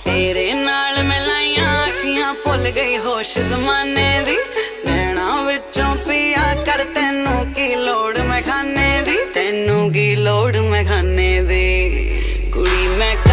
तेरे नाल मिलाइया अखियां भुल गई होश जमाने दी। नैना विचों पिया कर तेनू की लोड़ मैं खाने दी, तेनू की लोड़ मैं खाने दी। कुड़ी मैं